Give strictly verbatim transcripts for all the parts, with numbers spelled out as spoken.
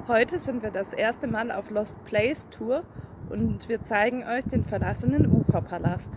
Heute sind wir das erste Mal auf Lost Place Tour und wir zeigen euch den verlassenen Uferpalast.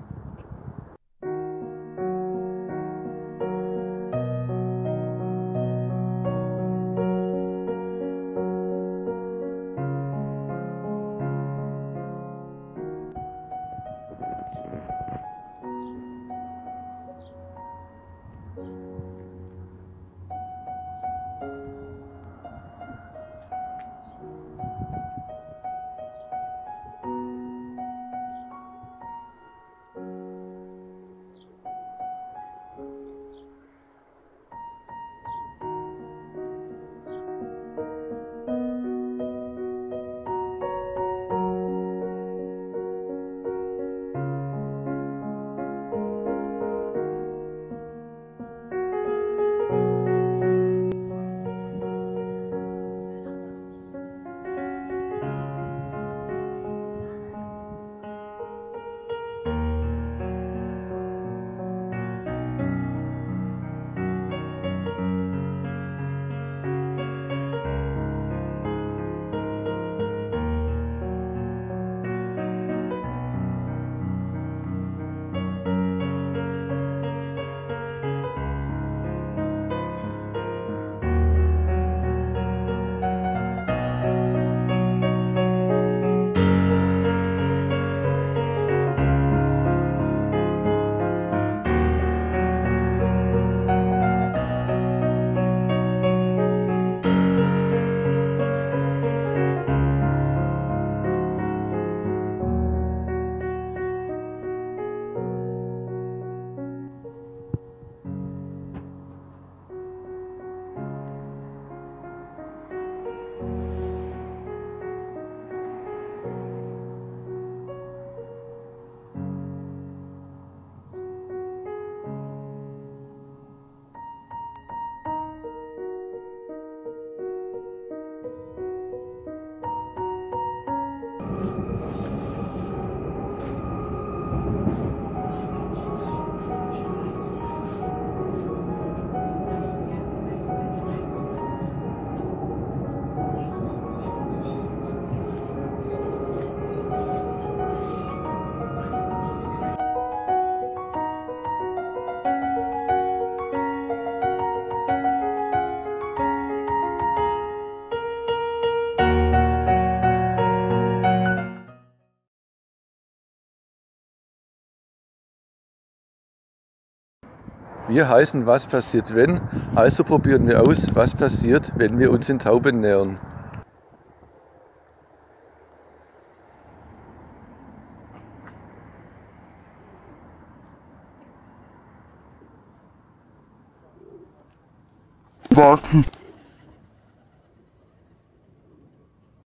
Wir heißen Was passiert wenn, also probieren wir aus, was passiert, wenn wir uns den Tauben nähern. Warten.